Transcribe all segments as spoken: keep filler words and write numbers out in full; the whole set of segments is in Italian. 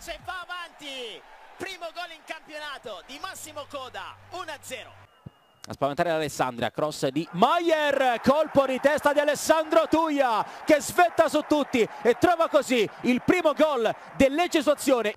Lecce va avanti, primo gol in campionato di Massimo Coda, uno a zero. A spaventare l'Alessandria, cross di Maier, colpo di testa di Alessandro Tuia che svetta su tutti e trova così il primo gol del Lecce su azione.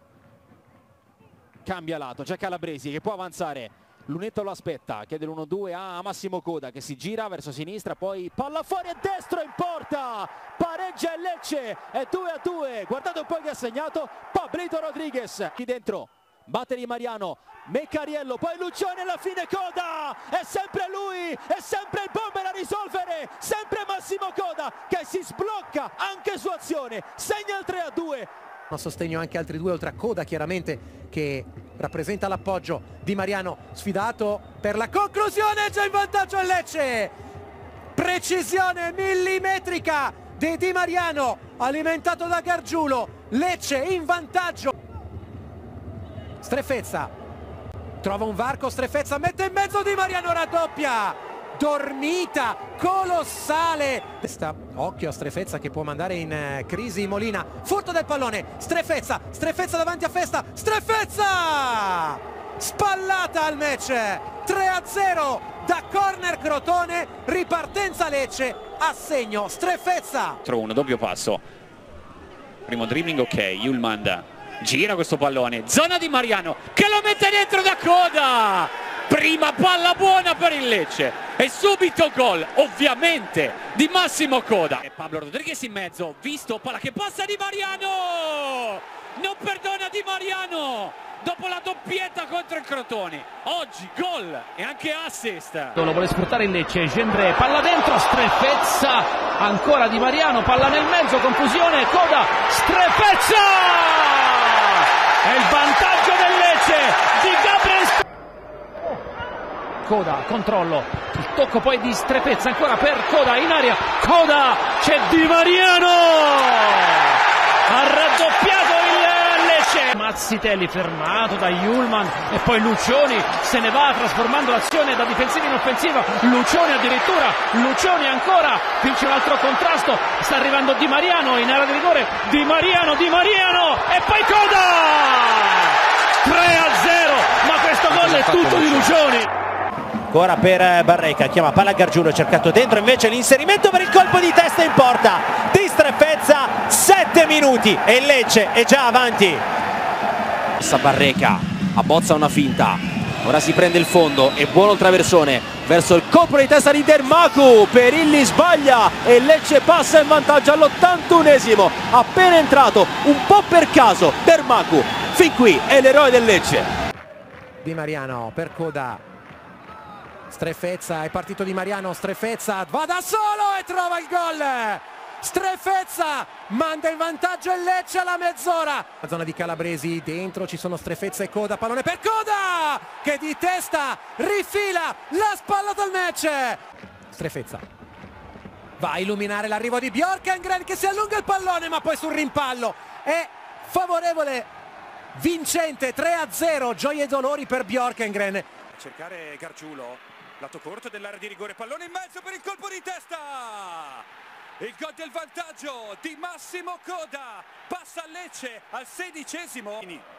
Cambia lato, c'è Calabresi che può avanzare, Lunetto lo aspetta, chiede l'uno due a Massimo Coda che si gira verso sinistra, poi palla fuori e destro in porta, pareggia il Lecce, è due a due, guardate un po' che ha segnato Pablito Rodriguez, qui dentro. Batte di Mariano, Meccariello, poi Lucioni alla fine Coda, è sempre lui, è sempre il bomber a risolvere, sempre Massimo Coda che si sblocca anche su azione, segna il tre a due. A sostegno anche altri due oltre a Coda chiaramente che rappresenta l'appoggio di Mariano, sfidato per la conclusione, c'è in vantaggio il Lecce, precisione millimetrica di Di Mariano alimentato da Gargiulo, Lecce in vantaggio. Strefezza trova un varco, Strefezza mette in mezzo Di Mariano, raddoppia, dormita colossale. Occhio a Strefezza che può mandare in crisi Molina, furto del pallone, Strefezza, Strefezza davanti a Festa, Strefezza spallata al match, tre a zero da corner Crotone, ripartenza Lecce, assegno Strefezza. uno, doppio passo, primo dribbling, ok, Ullman gira questo pallone, zona di Mariano che lo mette dentro da Coda, prima palla buona per il Lecce e subito gol ovviamente di Massimo Coda. E Pablo Rodriguez in mezzo, visto, palla che passa di Mariano, non perdona Di Mariano dopo la doppietta contro il Crotone, oggi gol e anche assist. Lo vuole sfruttare il Lecce, Gendre, palla dentro, Strefezza, ancora Di Mariano, palla nel mezzo, confusione, Coda, Strefezza! È il vantaggio del Lecce di Gabriel. Coda, controllo, il tocco poi di Strefezza, ancora per Coda, in aria, Coda, c'è Di Mariano! Ha raddoppiato il Lecce. Mazzitelli fermato da Ullman e poi Lucioni se ne va trasformando l'azione da difensiva in offensiva, Lucioni addirittura, Lucioni ancora, vince un altro contrasto, sta arrivando Di Mariano in area di rigore, Di Mariano, Di Mariano e poi Coda! tre a zero, ma questo gol è tutto di Lucioni. Ancora per Barreca, chiama palla a Gargiulo, cercato dentro invece l'inserimento per il colpo di testa in porta di Strefezza, sette minuti e il Lecce è già avanti. Barreca abbozza una finta, ora si prende il fondo e buono il traversone verso il colpo di testa di Dermaku, Perilli sbaglia e Lecce passa in vantaggio all'ottantunesimo, appena entrato un po' per caso Dermaku, fin qui è l'eroe del Lecce. Di Mariano per Coda, Strefezza, è partito Di Mariano, Strefezza va da solo e trova il gol, Strefezza manda in vantaggio il Lecce alla mezz'ora. La zona di Calabresi, dentro ci sono Strefezza e Coda, pallone per Coda che di testa rifila la spallata al match. Strefezza va a illuminare l'arrivo di Bjorkengren che si allunga il pallone ma poi sul rimpallo è favorevole, vincente, tre a zero, gioie e dolori per Bjorkengren. A cercare Gargiulo, lato corto dell'area di rigore, pallone in mezzo per il colpo di testa. Il gol del vantaggio di Massimo Coda, passa a Lecce al sedicesimo.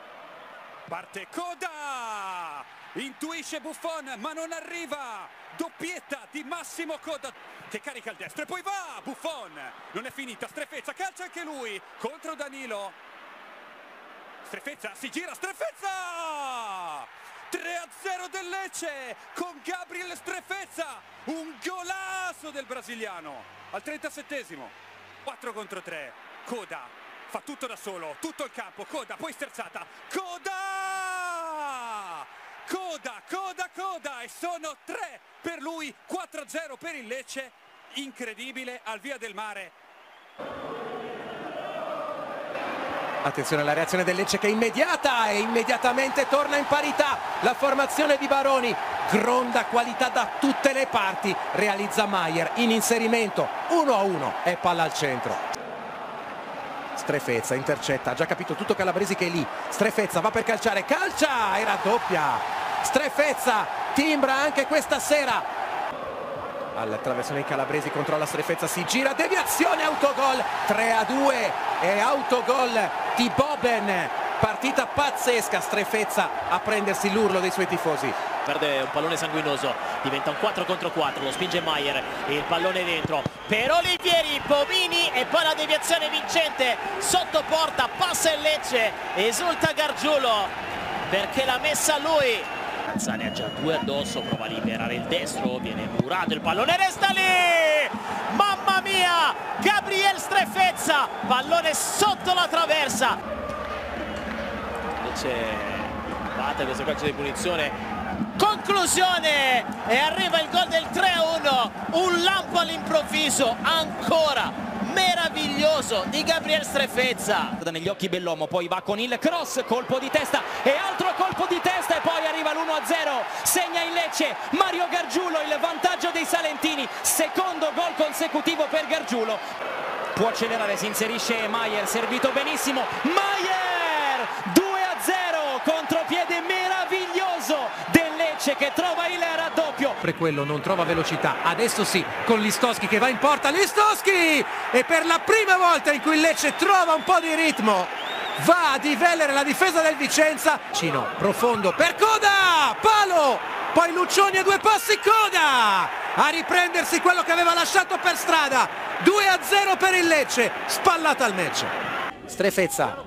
Parte Coda, intuisce Buffon ma non arriva, doppietta di Massimo Coda che carica il destro e poi va Buffon, non è finita, Strefezza calcia anche lui contro Danilo, Strefezza si gira, Strefezza! tre a zero del Lecce con Gabriel Strefezza, un golasso del brasiliano al trentasettesimo, quattro contro tre, Coda fa tutto da solo, tutto il campo, Coda poi sterzata, Coda! Coda, Coda, Coda e sono tre per lui, quattro a zero per il Lecce, incredibile al Via del Mare. Attenzione alla reazione del Lecce che è immediata e immediatamente torna in parità la formazione di Baroni, gronda qualità da tutte le parti, realizza Maier in inserimento, uno a uno e palla al centro. Strefezza intercetta, ha già capito tutto Calabresi che è lì, Strefezza va per calciare, calcia e raddoppia, Strefezza timbra anche questa sera. Al traversone di Calabresi, controlla Strefezza, si gira, deviazione, autogol, tre a due e autogol di Boben Partita pazzesca, Strefezza a prendersi l'urlo dei suoi tifosi. Perde un pallone sanguinoso, diventa un quattro contro quattro, lo spinge Maier, il pallone dentro per Olivieri, Pomini e poi la deviazione vincente sotto porta, passa il Lecce, esulta Gargiulo perché l'ha messa lui. Zani ha già due addosso, prova a liberare il destro, viene murato, il pallone resta lì! Mamma mia! Gabriel Strefezza, pallone sotto la traversa. Invece batte questo calcio di punizione, conclusione e arriva il gol del tre a uno, un lampo all'improvviso ancora meraviglioso di Gabriel Strefezza. Negli occhi Bellomo, poi va con il cross, colpo di testa e altro colpo di testa e poi arriva l'uno a zero, segna il Lecce, Mario Gargiulo, il vantaggio dei salentini, secondo gol consecutivo per Gargiulo. Può accelerare, si inserisce Maier, servito benissimo, Maier, due a zero, contropiede meraviglioso del Lecce che trova il raddoppio. Per quello non trova velocità, adesso sì, con Listowski che va in porta, Listowski! E per la prima volta in cui il Lecce trova un po' di ritmo, va a divellere la difesa del Vicenza. Cino, profondo per Coda, palo! Poi Luccioni a due passi, Coda! A riprendersi quello che aveva lasciato per strada. due a zero per il Lecce, spallata al match. Strefezza,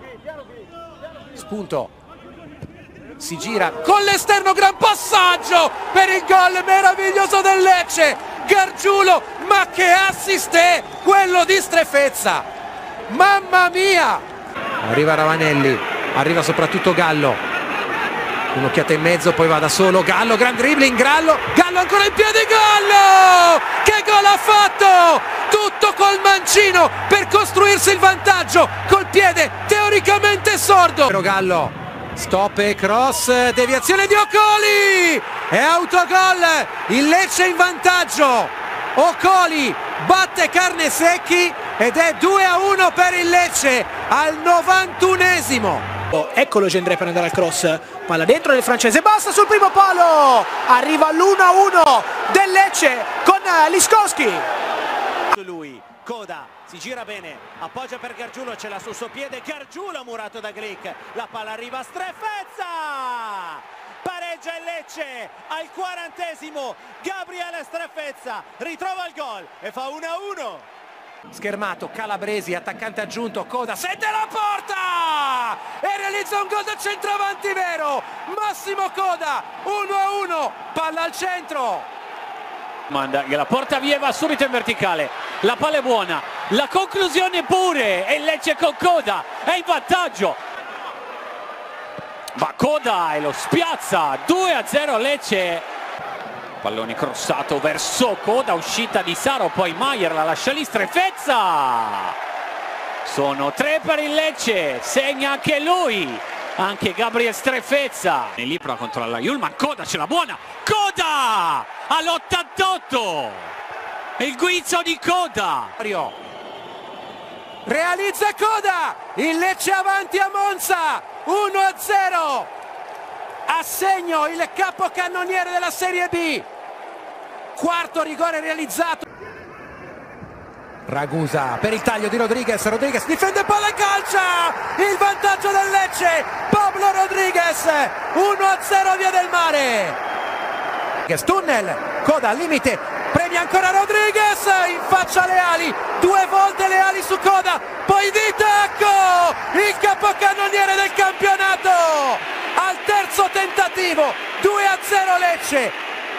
spunto, si gira con l'esterno, gran passaggio per il gol meraviglioso del Lecce. Gargiulo, ma che assist è quello di Strefezza, mamma mia! Arriva Ravanelli, arriva soprattutto Gallo, un'occhiata in mezzo, poi va da solo Gallo, gran dribbling, Gallo, Gallo ancora in piedi, Gallo! Che gol ha fatto! Tutto col mancino per costruirsi il vantaggio col piede teoricamente sordo. Però Gallo, stop e cross, deviazione di Ocoli e autogol, il Lecce in vantaggio. Ocoli batte Carnesecchi ed è due a uno per il Lecce al novantunesimo. Oh, eccolo Gendré per andare al cross, palla dentro del francese, basta sul primo palo, arriva l'uno a uno del Lecce con Listowski. Lui, Coda, si gira bene, appoggia per Gargiulo, ce l'ha sul suo piede, Gargiulo murato da Glick, la palla arriva a Strefezza, pareggia il Lecce al quarantesimo, Gabriele Strefezza ritrova il gol e fa uno a uno. Schermato, Calabresi, attaccante aggiunto, Coda, sente la porta e realizza un gol da centravanti vero, Massimo Coda, uno a uno, palla al centro. Manda, la porta via e va subito in verticale, la palla è buona, la conclusione pure e il Lecce con Coda è in vantaggio, ma Coda e lo spiazza, due a zero Lecce, pallone crossato verso Coda, uscita di Saro, poi Maier la lascia lì, Strefezza, sono tre per il Lecce, segna anche lui, anche Gabriel Strefezza, e lì prova a controllare Yulman, Coda ce l'ha buona, Coda all'ottantotto, il guizzo di Coda, realizza Coda, il Lecce avanti a Monza, uno a zero, a segno il capocannoniere della Serie B, quarto rigore realizzato. Ragusa per il taglio di Rodriguez, Rodriguez difende palla e calcia, il vantaggio del Lecce, Pablo Rodriguez, uno a zero via del mare. Tunnel, Coda al limite, premia ancora Rodriguez, in faccia le ali, due volte le ali su Coda, poi di tacco, il capocannoniere del campionato, al terzo tentativo, due a zero Lecce,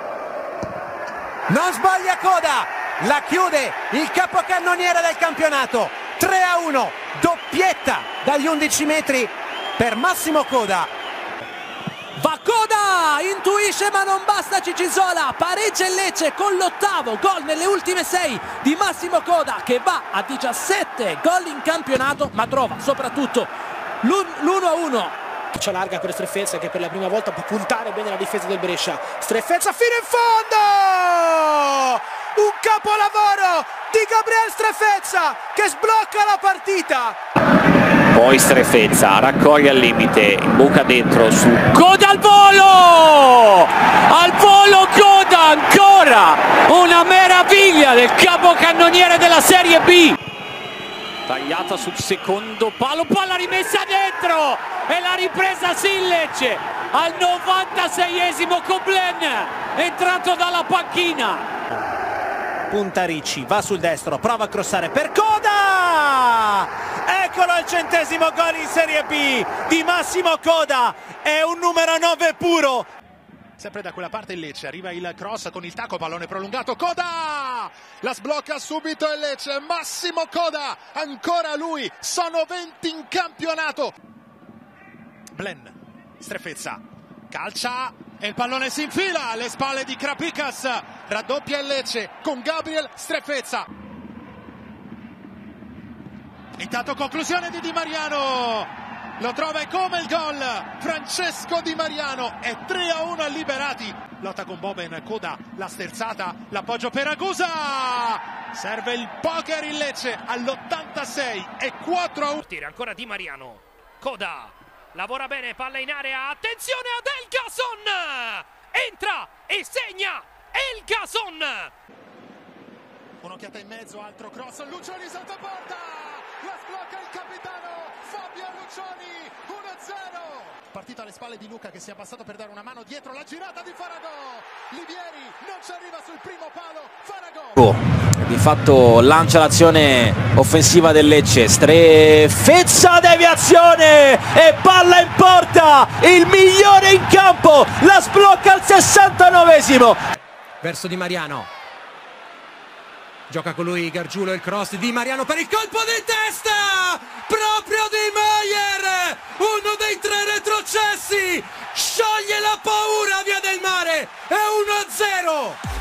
non sbaglia Coda, la chiude il capocannoniere del campionato, tre a uno, doppietta dagli undici metri per Massimo Coda. Va Coda, intuisce ma non basta Cicisola, pareggia il Lecce con l'ottavo gol nelle ultime sei di Massimo Coda che va a diciassette gol in campionato, ma trova soprattutto l'uno a uno. C'è larga per Strefezza che per la prima volta può puntare bene la difesa del Brescia. Strefezza fino in fondo! Un capolavoro di Gabriel Strefezza che sblocca la partita. Poi Strefezza raccoglie al limite, buca dentro su Coda al volo! Al volo Coda ancora! Una meraviglia del capocannoniere della Serie B! tagliata sul secondo palo, palla rimessa dentro e la ripresa Lecce al novantaseiesimo con Blen, entrato dalla panchina. Punta Ricci, va sul destro, prova a crossare per Coda! Eccolo il centesimo gol in Serie B di Massimo Coda, è un numero nove puro. Sempre da quella parte il Lecce, arriva il cross con il tacco, pallone prolungato, Coda! La sblocca subito il Lecce, Massimo Coda, ancora lui, sono venti in campionato. Blen, Strefezza, calcia e il pallone si infila alle spalle di Krapickas, raddoppia il Lecce con Gabriel Strefezza. Intanto conclusione di Di Mariano, lo trova e come il gol Francesco Di Mariano, è tre a uno liberati. Lotta con Boben, Coda, la sterzata, l'appoggio per Agusa, serve il poker il Lecce all'ottantasei e quattro a uno. Ancora Di Mariano, Coda lavora bene, palla in area, attenzione ad Elgason, entra e segna Elgason. Un'occhiata in mezzo, altro cross, Lucioni sotto porta, la sblocca il capitano Fabio Lucioni, uno a zero. Partita alle spalle di Luca che si è abbassato per dare una mano dietro, la girata di Faragò, Livieri non ci arriva sul primo palo, Faragò. Di fatto lancia l'azione offensiva del Lecce, Strefezza, deviazione e palla in porta, il migliore in campo, la sblocca al sessantanovesimo. Verso Di Mariano. Gioca con lui Gargiulo, il cross di Di Mariano per il colpo di testa! Proprio Di Maier! Uno dei tre retrocessi! Scioglie la paura via del mare! È uno a zero!